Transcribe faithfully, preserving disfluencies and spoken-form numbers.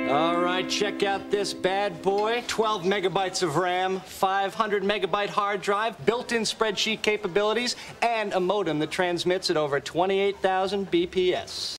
All right, check out this bad boy. twelve megabytes of RAM, five hundred megabyte hard drive, built-in spreadsheet capabilities, and a modem that transmits at over twenty-eight thousand B P S.